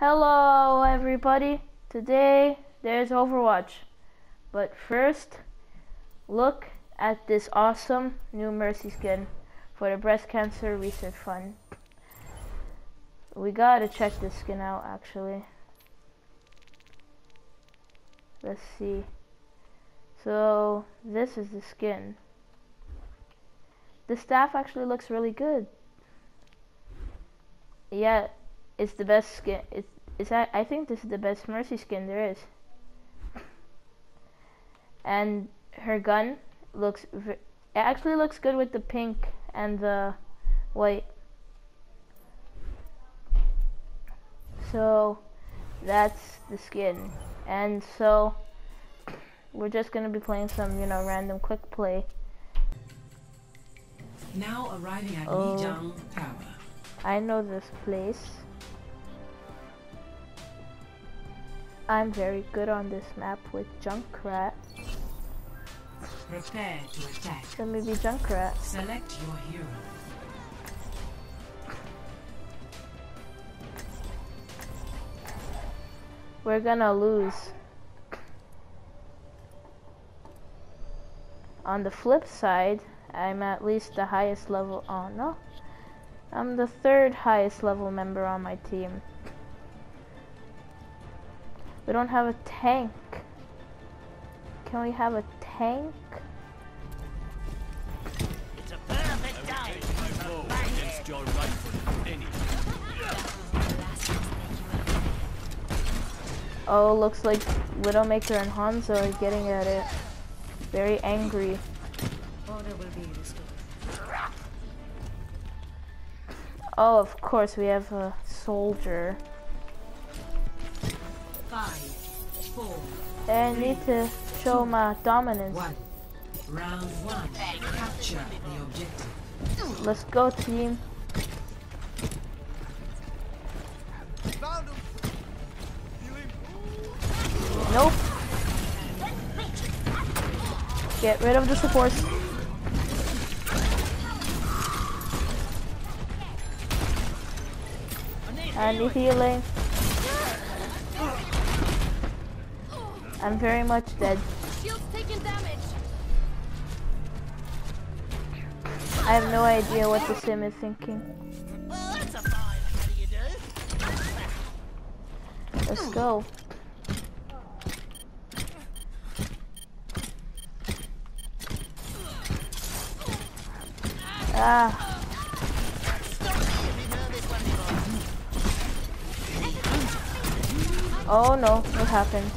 Hello everybody, today there's Overwatch, but first look at this awesome new Mercy skin for the Breast Cancer Research Fund. We gotta check this skin out actually. Let's see. So this is the skin. The staff actually looks really good. Yeah, it's the best skin. I think this is the best Mercy skin there is. And her gun it actually looks good with the pink and the white. So that's the skin. And so we're just gonna be playing some, random quick play. Now arriving at Lijiang Tower. I know this place. I'm very good on this map with Junkrat. Prepare to attack. Let me be Junkrat. Select your hero. We're gonna lose. On the flip side, I'm at least the highest level. Oh no. I'm the third highest level member on my team. We don't have a tank. Can we have a tank? It's a perfect day. Against your right. Oh, looks like Widowmaker and Hanzo are getting at it. Very angry. Order will be restored. Oh, of course we have a soldier. 5, 4. I need to show my dominance. 1. Round 1. Capture the objective. Let's go, team. Nope. Get rid of the supports. I need healing. I'm very much dead. Shield's taking damage. I have no idea what the sim is thinking. Well, that's a fine. What do you do? Let's go. Ah. Oh no, what happened?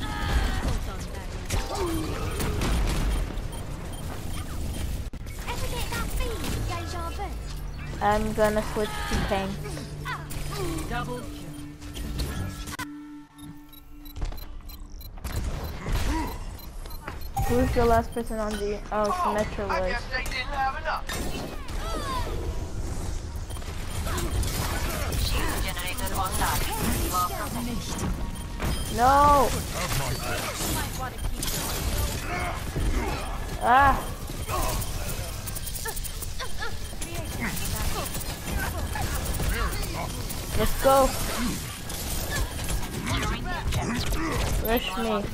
I'm gonna switch to tank. Double kill. Who's the last person on the... Oh, it's Metro I was. guess they didn't have enough. Shield generator online. You are protected. No! Ah! Let's go! Rush me.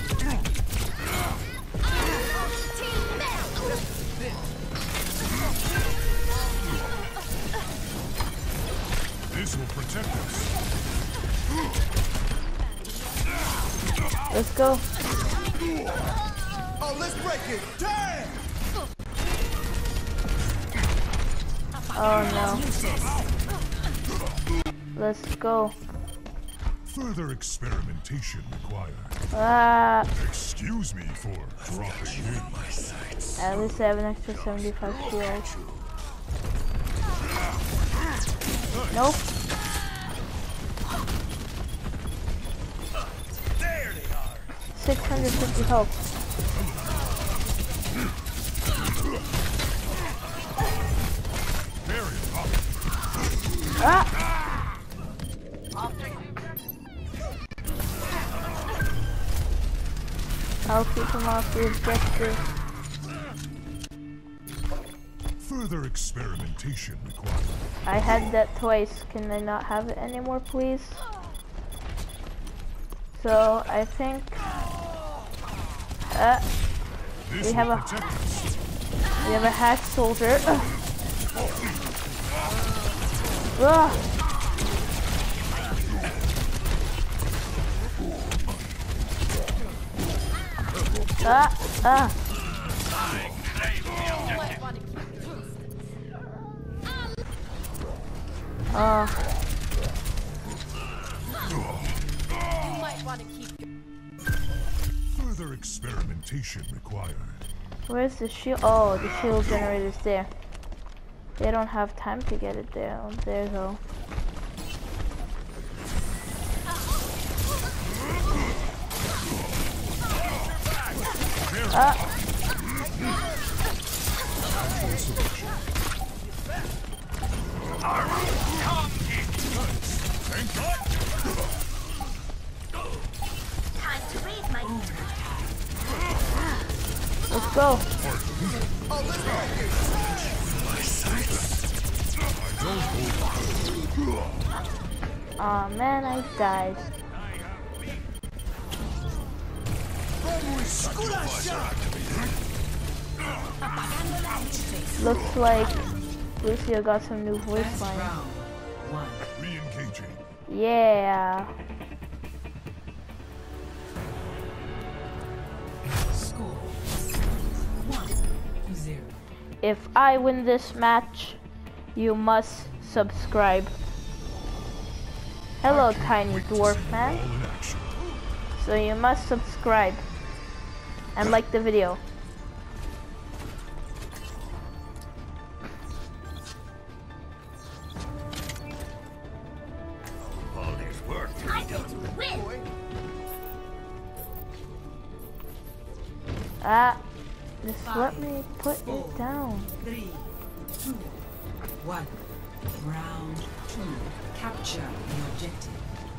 This will protect us. Let's go. Oh, let's break it. Damn! Oh no. Let's go. Further experimentation required. Ah! Excuse me for dropping in. At least I have an extra 75 shield. Nope. There they are. 650 health. Ah! I'll keep him off the objective. Further experimentation required. I had that twice. Can I not have it anymore, please? So I think This we have will a protect us. hack soldier. Ugh. Further experimentation required. Where's the shield? Oh, the shield generator's there. They don't have time to get it there. Oh, there though. Let's go. Aw, man, I died. Looks like Lucio got some new voice Best lines. round. One. Re-engaging. Yeah. Score 1-0. If I win this match, you must subscribe. Hello, tiny dwarf man. All in action. So you must subscribe and like the video. All there's work to be done. Just let me put it down. 3, 2, 1. Round 2. Capture the objective.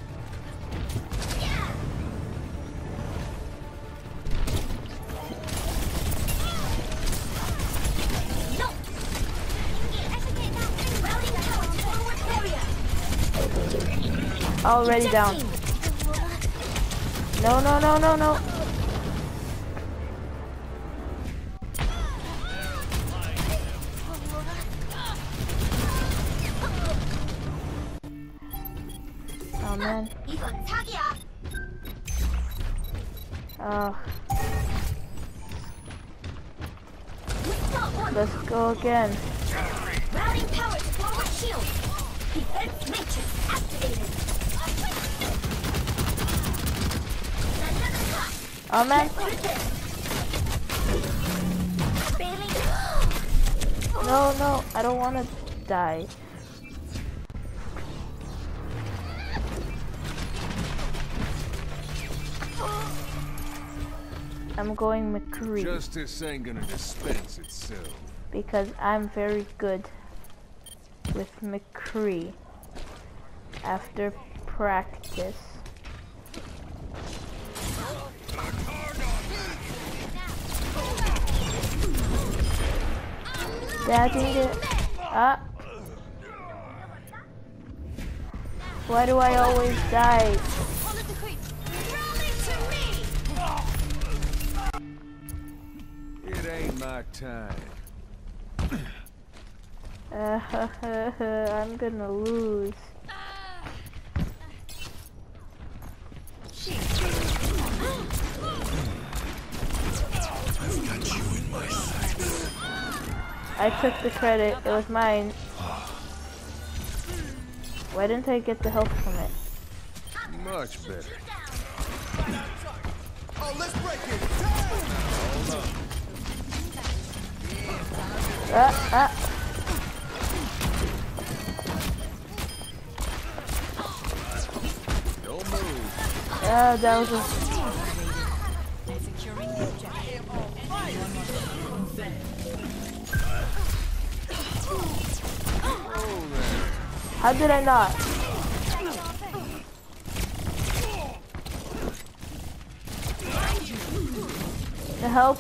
Already down. No, no, no, no, no. Oh man. Let's go again. Routing power to forward shield. Defense matrix activated. Oh man. No, no, I don't want to die. I'm going McCree Justice ain't gonna dispense itself. because I'm very good with McCree after practice. Daddy it. Why do I always die? It ain't my time. I'm gonna lose. I took the credit, it was mine. Why didn't I get the help from it? Much better. Oh, let's break it. Don't move. That was a... How did I not? The help.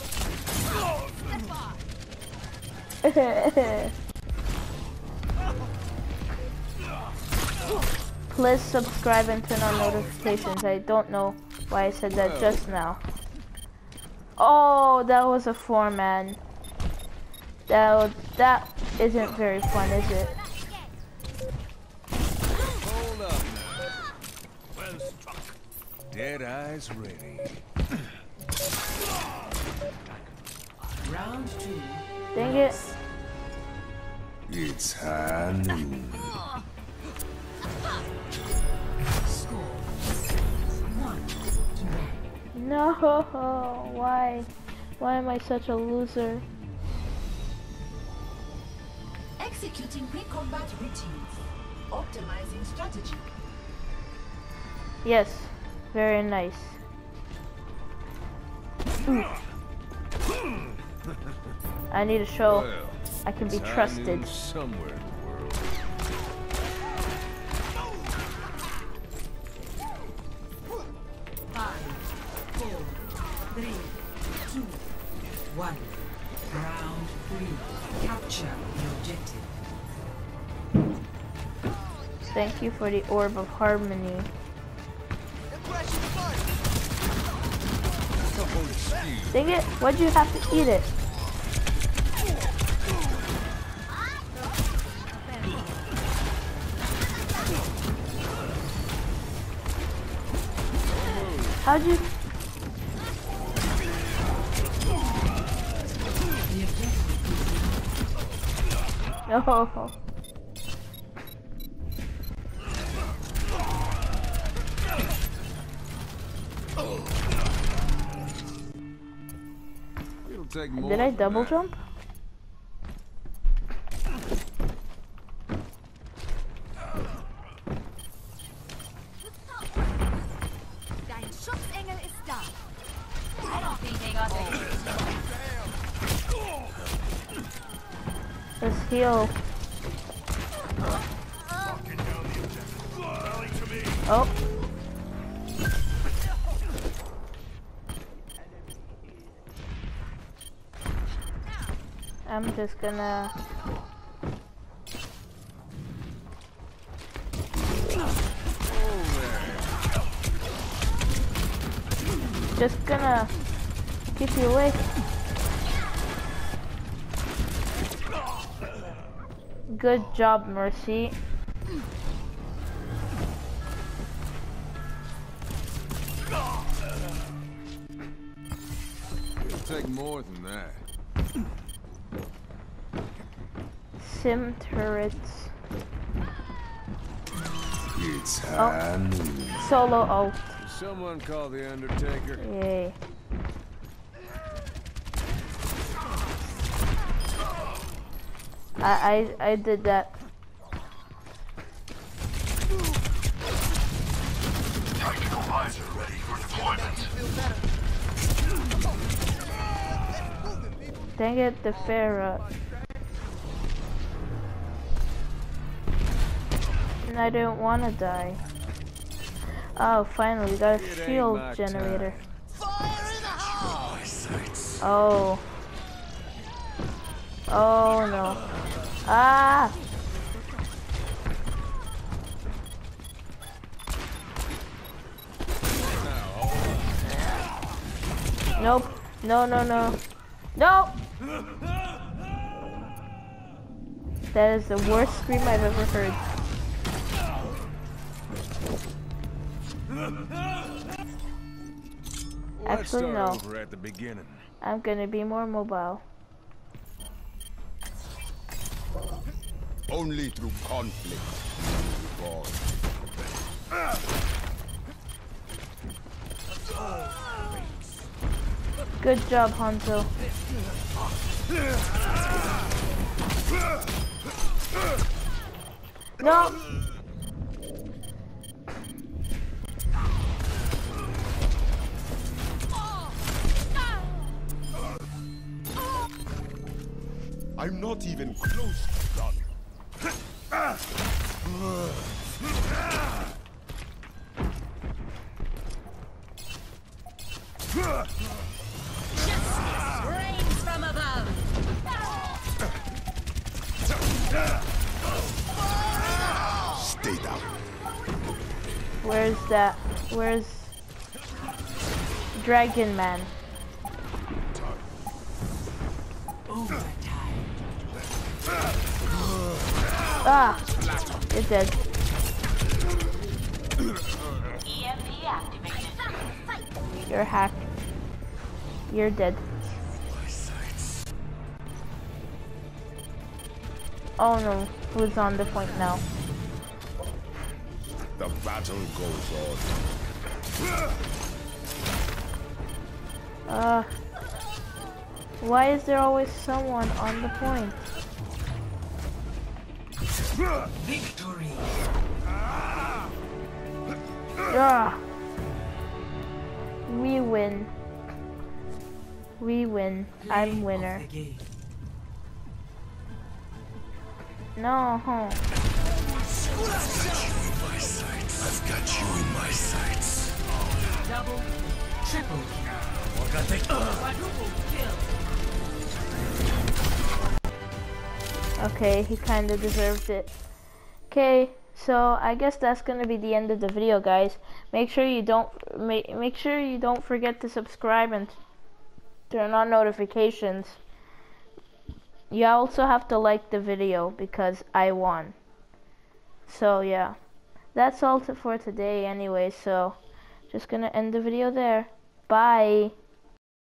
Please subscribe and turn on notifications. I don't know why I said that just now. Oh, that was a 4-man. That isn't very fun, is it? Hold up now. Well struck. Dead eyes ready. Round 2. Dang it. It's high noon. Score 1-1. No, why? Why am I such a loser? Executing pre-combat routines. Optimizing strategy. Yes, very nice. Ooh. I need to show Well, I can be it's high trusted. noon somewhere in the world. 5, 4, 3, 2, 1. Round 3. Capture the objective. Thank you for the Orb of Harmony. Dang it, why'd you have to eat it? How'd you? No. It'll take more Did I than double that. jump? Dein Schutzengel ist da. I don't think they got the Let's heal. Oh. I'm just gonna... Just gonna keep you away. Good job, Mercy. It'll take more than that. Sim turrets. It's high noon. Solo ult. Someone call the Undertaker. Yay. I did that. Tactical visor ready for deployment. Dang it, the Pharah. And I didn't want to die. Oh, finally, we got a It ain't shield my generator. Sights. Oh. Oh no. Ah! Nope. No, no, no. No! That is the worst scream I've ever heard. Let's Actually, start no. over at the beginning. I'm gonna be more mobile. Only through conflict will we evolve. Good job, Hanzo. No! I'm not even close to done. rains from above. Stay down. Where's that? Where's... Dragon Man. Overtime. Ah, you're dead. EMP activated. You're hacked. You're dead. Oh no, who's on the point now? The battle goes on. Why is there always someone on the point? Victory. Ah, we win. We win. I'm winner. Of the game. No. I've got you in my sights. Double, triple. Quadruple kill. Okay, he kind of deserved it. Okay, so I guess that's gonna be the end of the video, guys. Make sure you don't forget to subscribe and turn on notifications. You also have to like the video because I won. So yeah, that's all for today anyway, so just gonna end the video there. Bye.